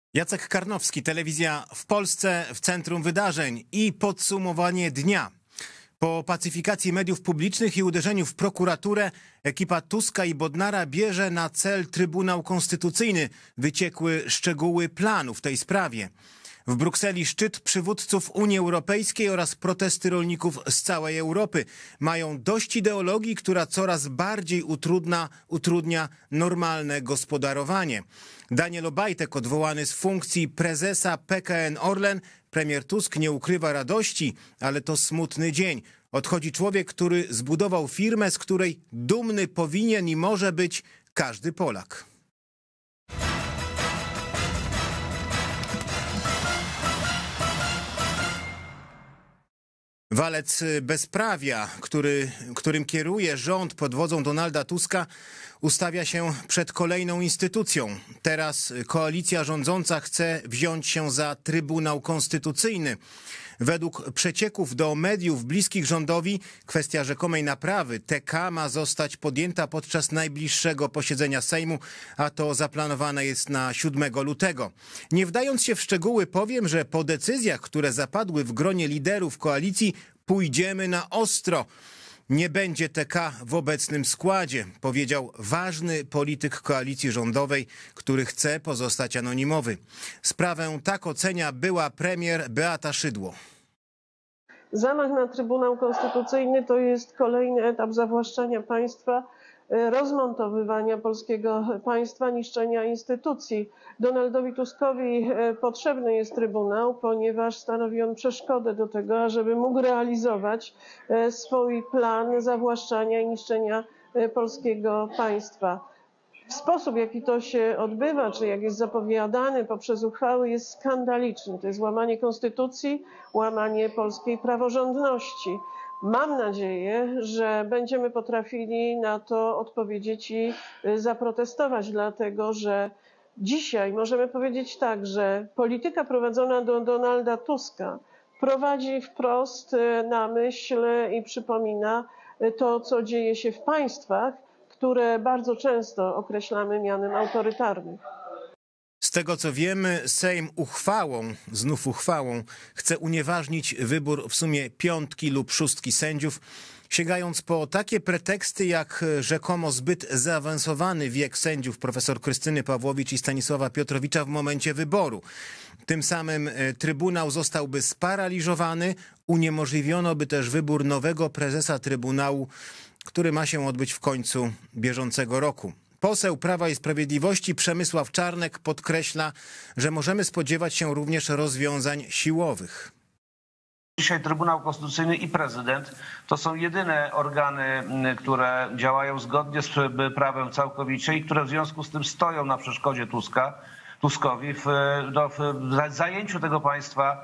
Jacek Karnowski, telewizja w Polsce w centrum wydarzeń i podsumowanie dnia. Po pacyfikacji mediów publicznych i uderzeniu w prokuraturę ekipa Tuska i Bodnara bierze na cel Trybunał Konstytucyjny. Wyciekły szczegóły planu w tej sprawie. W Brukseli szczyt przywódców Unii Europejskiej oraz protesty rolników z całej Europy. Mają dość ideologii, która coraz bardziej utrudnia normalne gospodarowanie. Daniel Obajtek odwołany z funkcji prezesa PKN Orlen. Premier Tusk nie ukrywa radości, ale to smutny dzień. Odchodzi człowiek, który zbudował firmę, z której dumny powinien i może być każdy Polak. Walec bezprawia, którym kieruje rząd pod wodzą Donalda Tuska, ustawia się przed kolejną instytucją. Teraz koalicja rządząca chce wziąć się za Trybunał Konstytucyjny. Według przecieków do mediów bliskich rządowi kwestia rzekomej naprawy TK ma zostać podjęta podczas najbliższego posiedzenia Sejmu, a to zaplanowane jest na 7 lutego. Nie wdając się w szczegóły, powiem, że po decyzjach, które zapadły w gronie liderów koalicji, pójdziemy na ostro. Nie będzie TK w obecnym składzie, powiedział ważny polityk koalicji rządowej, który chce pozostać anonimowy. Sprawę tak ocenia była premier Beata Szydło. Zamach na Trybunał Konstytucyjny to jest kolejny etap zawłaszczania państwa, rozmontowywania polskiego państwa, niszczenia instytucji. Donaldowi Tuskowi potrzebny jest Trybunał, ponieważ stanowi on przeszkodę do tego, ażeby mógł realizować swój plan zawłaszczania i niszczenia polskiego państwa. Sposób, w jaki to się odbywa, czy jak jest zapowiadany poprzez uchwały, jest skandaliczny. To jest łamanie konstytucji, łamanie polskiej praworządności. Mam nadzieję, że będziemy potrafili na to odpowiedzieć i zaprotestować, dlatego że dzisiaj możemy powiedzieć tak, że polityka prowadzona do Donalda Tuska prowadzi wprost na myśl i przypomina to, co dzieje się w państwach, które bardzo często określamy mianem autorytarnych. Z tego co wiemy, Sejm znów uchwałą, chce unieważnić wybór w sumie 5 lub 6 sędziów, sięgając po takie preteksty jak rzekomo zbyt zaawansowany wiek sędziów profesor Krystyny Pawłowicz i Stanisława Piotrowicza w momencie wyboru. Tym samym Trybunał zostałby sparaliżowany, uniemożliwiono by też wybór nowego prezesa Trybunału, który ma się odbyć w końcu bieżącego roku. Poseł Prawa i Sprawiedliwości Przemysław Czarnek podkreśla, że możemy spodziewać się również rozwiązań siłowych. Dzisiaj Trybunał Konstytucyjny i prezydent to są jedyne organy, które działają zgodnie z prawem całkowicie i które w związku z tym stoją na przeszkodzie Tuskowi w zajęciu tego państwa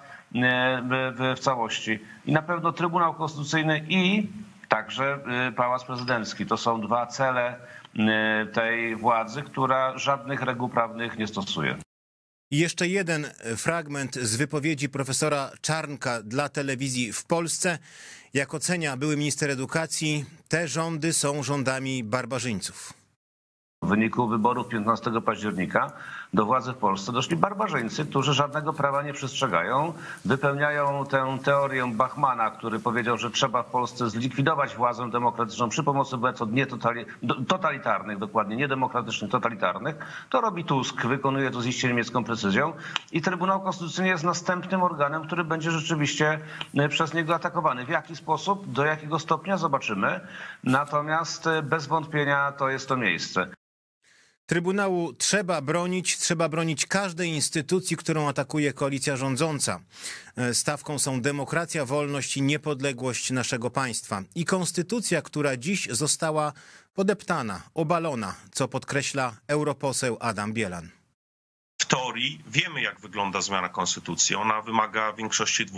w całości. I na pewno Trybunał Konstytucyjny i także Pałac Prezydencki. To są dwa cele tej władzy, która żadnych reguł prawnych nie stosuje. I jeszcze jeden fragment z wypowiedzi profesora Czarnka dla telewizji w Polsce. Jak ocenia były minister edukacji, te rządy są rządami barbarzyńców. W wyniku wyborów 15 października do władzy w Polsce doszli barbarzyńcy, którzy żadnego prawa nie przestrzegają, wypełniają tę teorię Bachmana, który powiedział, że trzeba w Polsce zlikwidować władzę demokratyczną przy pomocy metod totalitarnych, dokładnie niedemokratycznych, totalitarnych. To robi Tusk, wykonuje to z iście niemiecką precyzją i Trybunał Konstytucyjny jest następnym organem, który będzie rzeczywiście przez niego atakowany. W jaki sposób, do jakiego stopnia zobaczymy, natomiast bez wątpienia to jest to miejsce. Trybunału trzeba bronić każdej instytucji, którą atakuje koalicja rządząca. Stawką są demokracja, wolność i niepodległość naszego państwa. I konstytucja, która dziś została podeptana, obalona, co podkreśla europoseł Adam Bielan. W teorii wiemy, jak wygląda zmiana konstytucji. Ona wymaga większości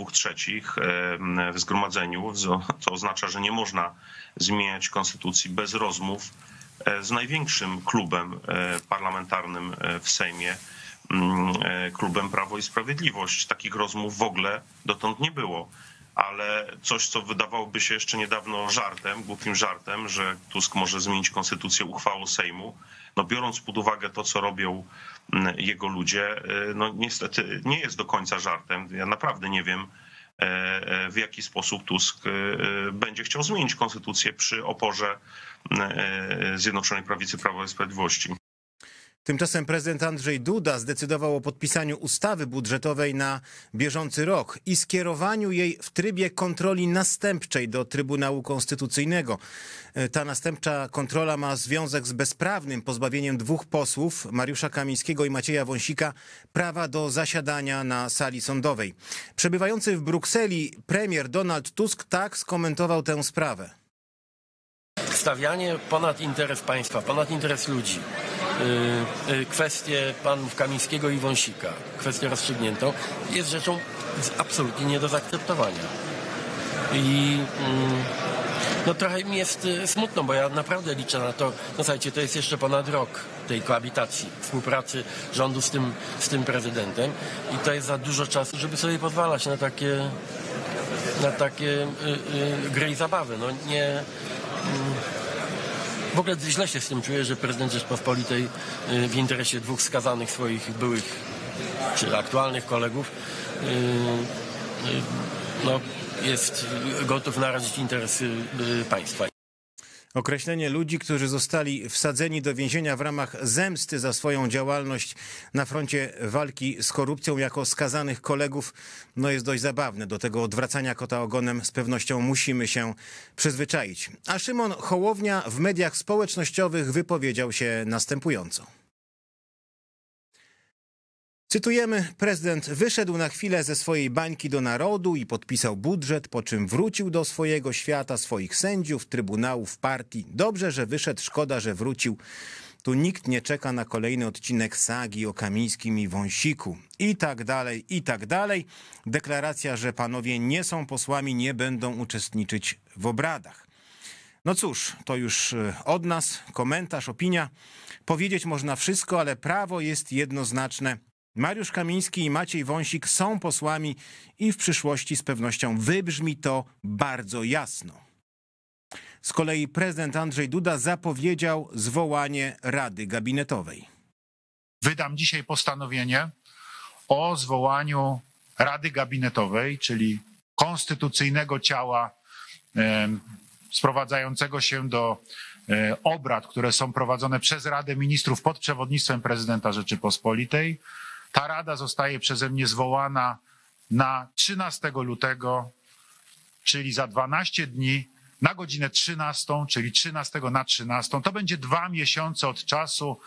2/3 w zgromadzeniu, co oznacza, że nie można zmieniać konstytucji bez rozmów z największym klubem parlamentarnym w Sejmie, klubem Prawo i Sprawiedliwość. Takich rozmów w ogóle dotąd nie było. ale coś, co wydawałoby się jeszcze niedawno żartem, głupim żartem, że Tusk może zmienić konstytucję uchwałą Sejmu, no biorąc pod uwagę to, co robią jego ludzie, no niestety nie jest do końca żartem. Ja naprawdę nie wiem, w jaki sposób Tusk będzie chciał zmienić konstytucję przy oporze Zjednoczonej Prawicy Prawa i Sprawiedliwości. Tymczasem prezydent Andrzej Duda zdecydował o podpisaniu ustawy budżetowej na bieżący rok i skierowaniu jej w trybie kontroli następczej do Trybunału Konstytucyjnego. Ta następcza kontrola ma związek z bezprawnym pozbawieniem dwóch posłów, Mariusza Kamińskiego i Macieja Wąsika, prawa do zasiadania na sali sądowej. Przebywający w Brukseli premier Donald Tusk tak skomentował tę sprawę. Stawianie ponad interes państwa, ponad interes ludzi, kwestię panów Kamińskiego i Wąsika, kwestię rozstrzygniętą, jest rzeczą absolutnie nie do zaakceptowania. I no trochę mi jest smutno, bo ja naprawdę liczę na to, no słuchajcie, to jest jeszcze ponad rok tej koabitacji, współpracy rządu z tym prezydentem i to jest za dużo czasu, żeby sobie pozwalać na takie gry i zabawy. No nie... W ogóle źle się z tym czuję, że prezydent Rzeczpospolitej w interesie dwóch skazanych swoich byłych czy aktualnych kolegów no, jest gotów narazić interesy państwa. Określenie ludzi, którzy zostali wsadzeni do więzienia w ramach zemsty za swoją działalność na froncie walki z korupcją jako skazanych kolegów, no jest dość zabawne. Do tego odwracania kota ogonem z pewnością musimy się przyzwyczaić. A Szymon Hołownia w mediach społecznościowych wypowiedział się następująco. Cytujemy, prezydent wyszedł na chwilę ze swojej bańki do narodu i podpisał budżet, po czym wrócił do swojego świata, swoich sędziów, trybunałów, partii. Dobrze, że wyszedł, szkoda, że wrócił. Tu nikt nie czeka na kolejny odcinek sagi o Kamińskim i Wąsiku. I tak dalej, i tak dalej. Deklaracja, że panowie nie są posłami, nie będą uczestniczyć w obradach. No cóż, to już od nas komentarz, opinia. Powiedzieć można wszystko, ale prawo jest jednoznaczne. Mariusz Kamiński i Maciej Wąsik są posłami i w przyszłości z pewnością wybrzmi to bardzo jasno. Z kolei prezydent Andrzej Duda zapowiedział zwołanie Rady Gabinetowej. Wydam dzisiaj postanowienie o zwołaniu Rady Gabinetowej, czyli konstytucyjnego ciała sprowadzającego się do obrad, które są prowadzone przez Radę Ministrów pod przewodnictwem prezydenta Rzeczypospolitej. Ta rada zostaje przeze mnie zwołana na 13 lutego, czyli za 12 dni, na godzinę 13, czyli 13 na 13. To będzie 2 miesiące od czasu,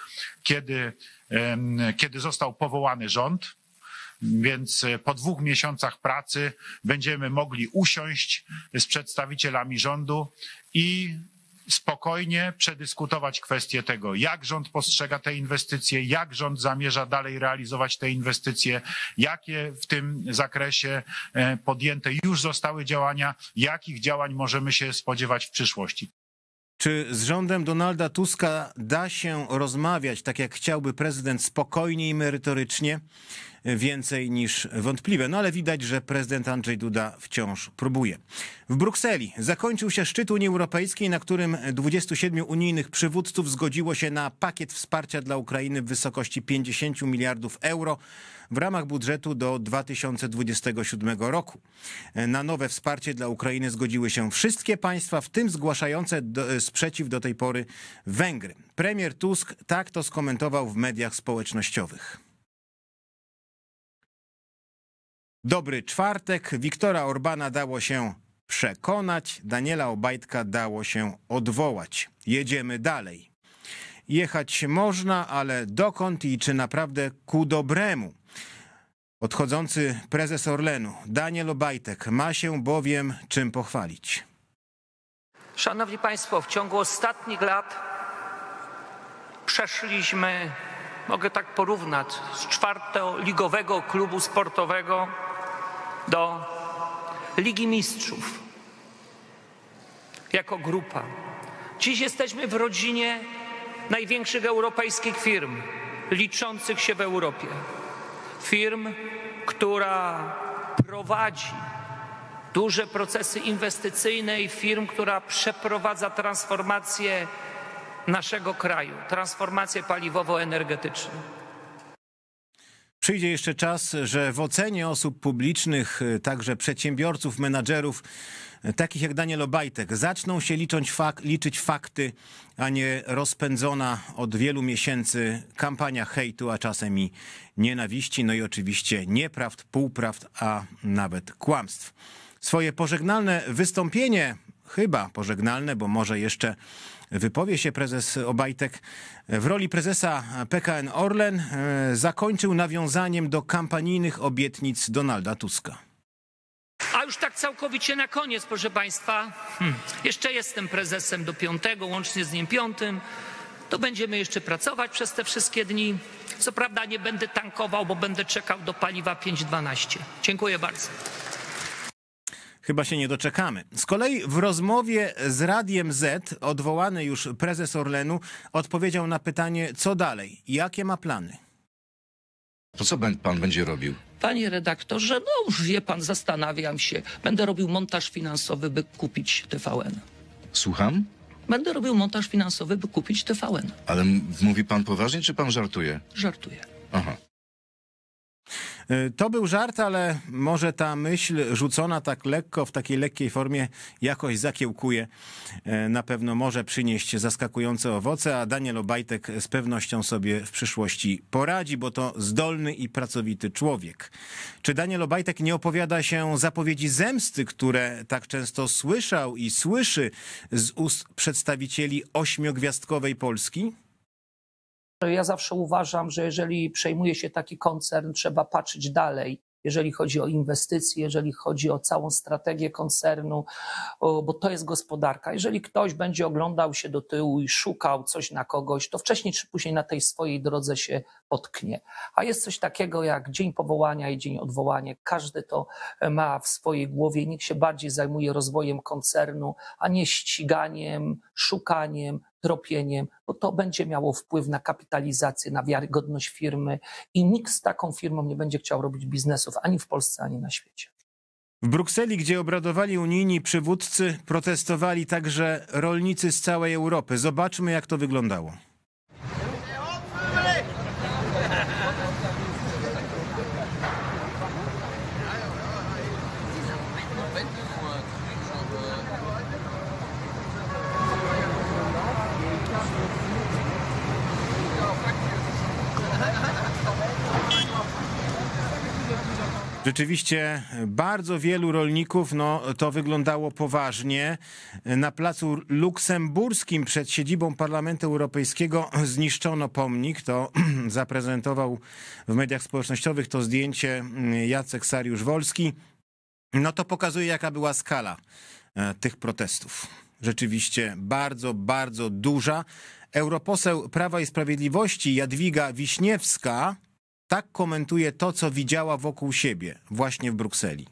kiedy został powołany rząd. Więc po 2 miesiącach pracy będziemy mogli usiąść z przedstawicielami rządu i spokojnie przedyskutować kwestię tego, jak rząd postrzega te inwestycje, jak rząd zamierza dalej realizować te inwestycje, jakie w tym zakresie podjęte już zostały działania, jakich działań możemy się spodziewać w przyszłości. Czy z rządem Donalda Tuska da się rozmawiać, tak jak chciałby prezydent, spokojnie i merytorycznie? Więcej niż wątpliwe. No ale widać, że prezydent Andrzej Duda wciąż próbuje. W Brukseli zakończył się szczyt Unii Europejskiej, na którym 27 unijnych przywódców zgodziło się na pakiet wsparcia dla Ukrainy w wysokości 50 miliardów euro w ramach budżetu do 2027 roku. Na nowe wsparcie dla Ukrainy zgodziły się wszystkie państwa, w tym zgłaszające sprzeciw do tej pory Węgry. Premier Tusk tak to skomentował w mediach społecznościowych. Dobry czwartek. Viktora Orbana dało się przekonać, Daniela Obajtka dało się odwołać. Jedziemy dalej. Jechać można, ale dokąd i czy naprawdę ku dobremu? Odchodzący prezes Orlenu, Daniel Obajtek, ma się bowiem czym pochwalić. Szanowni Państwo, w ciągu ostatnich lat przeszliśmy, mogę tak porównać, z czwartoligowego klubu sportowego do Ligi Mistrzów jako grupa. Dziś jesteśmy w rodzinie największych europejskich firm liczących się w Europie. Firm, która prowadzi duże procesy inwestycyjne i firm, która przeprowadza transformację naszego kraju, transformację paliwowo-energetyczną. Przyjdzie jeszcze czas, że w ocenie osób publicznych, także przedsiębiorców, menadżerów, takich jak Daniel Obajtek, zaczną się liczyć fakty, a nie rozpędzona od wielu miesięcy kampania hejtu, a czasem i nienawiści, no i oczywiście nieprawd, półprawd, a nawet kłamstw. Swoje pożegnalne wystąpienie, chyba pożegnalne, bo może jeszcze wypowie się prezes Obajtek, w roli prezesa PKN Orlen zakończył nawiązaniem do kampanijnych obietnic Donalda Tuska. A już tak całkowicie na koniec, proszę Państwa, jeszcze jestem prezesem do 5, łącznie z dniem 5. To będziemy jeszcze pracować przez te wszystkie dni. Co prawda nie będę tankował, bo będę czekał do paliwa 5,12. Dziękuję bardzo. Chyba się nie doczekamy. Z kolei w rozmowie z Radiem Z odwołany już prezes Orlenu odpowiedział na pytanie, co dalej, jakie ma plany. To co pan będzie robił? Panie redaktorze, no wie pan, zastanawiam się. Będę robił montaż finansowy, by kupić TVN. Słucham? Będę robił montaż finansowy, by kupić TVN. Ale mówi pan poważnie, czy pan żartuje? Żartuję. Aha. To był żart, ale może ta myśl rzucona tak lekko, w takiej lekkiej formie jakoś zakiełkuje. Na pewno może przynieść zaskakujące owoce, a Daniel Obajtek z pewnością sobie w przyszłości poradzi, bo to zdolny i pracowity człowiek. Czy Daniel Obajtek nie opowiada się zapowiedzi zemsty, które tak często słyszał i słyszy z ust przedstawicieli 8-gwiazdkowej Polski? Ja zawsze uważam, że jeżeli przejmuje się taki koncern, trzeba patrzeć dalej, jeżeli chodzi o inwestycje, jeżeli chodzi o całą strategię koncernu, bo to jest gospodarka. Jeżeli ktoś będzie oglądał się do tyłu i szukał coś na kogoś, to wcześniej czy później na tej swojej drodze się potknie. A jest coś takiego jak dzień powołania i dzień odwołania. Każdy to ma w swojej głowie. Nikt się bardziej zajmuje rozwojem koncernu, a nie ściganiem, szukaniem, tropieniem, bo to będzie miało wpływ na kapitalizację, na wiarygodność firmy i nikt z taką firmą nie będzie chciał robić biznesów ani w Polsce, ani na świecie. W Brukseli, gdzie obradowali unijni przywódcy, protestowali także rolnicy z całej Europy. Zobaczmy, jak to wyglądało. Rzeczywiście bardzo wielu rolników, to wyglądało poważnie. Na placu luksemburskim przed siedzibą Parlamentu Europejskiego zniszczono pomnik. To zaprezentował w mediach społecznościowych to zdjęcie Jacek Sariusz-Wolski. To pokazuje, jaka była skala tych protestów. Rzeczywiście bardzo, bardzo duża. Europoseł Prawa i Sprawiedliwości Jadwiga Wiśniewska tak komentuje to, co widziała wokół siebie właśnie w Brukseli.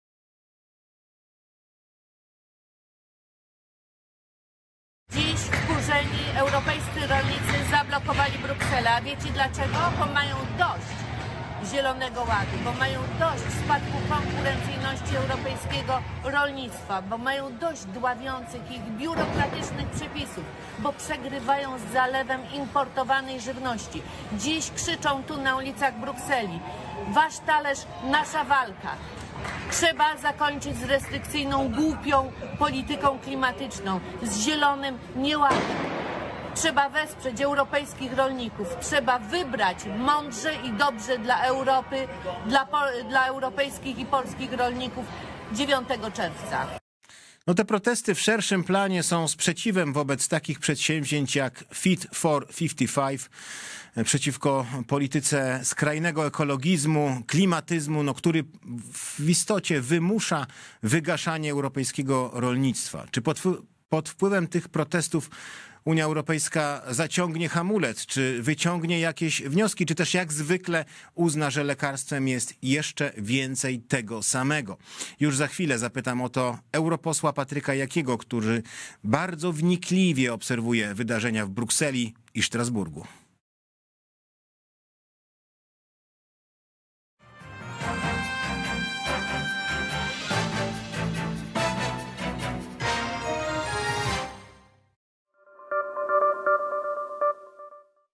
Dziś wkurzeni europejscy rolnicy zablokowali Brukselę. A wiecie dlaczego? Bo mają dość Zielonego Ładu, bo mają dość spadku konkurencyjności europejskiego rolnictwa, bo mają dość dławiących ich biurokratycznych przepisów, bo przegrywają z zalewem importowanej żywności. Dziś krzyczą tu na ulicach Brukseli: wasz talerz, nasza walka. Trzeba zakończyć z restrykcyjną, głupią polityką klimatyczną, z zielonym nieładem. Trzeba wesprzeć europejskich rolników. Trzeba wybrać mądrze i dobrze dla Europy, dla europejskich i polskich rolników 9 czerwca. Te protesty w szerszym planie są sprzeciwem wobec takich przedsięwzięć jak Fit for 55, przeciwko polityce skrajnego ekologizmu, klimatyzmu, który w istocie wymusza wygaszanie europejskiego rolnictwa. Czy pod wpływem tych protestów Unia Europejska zaciągnie hamulec, czy wyciągnie jakieś wnioski, czy też jak zwykle uzna, że lekarstwem jest jeszcze więcej tego samego? Już za chwilę zapytam o to europosła Patryka Jakiego, który bardzo wnikliwie obserwuje wydarzenia w Brukseli i Strasburgu.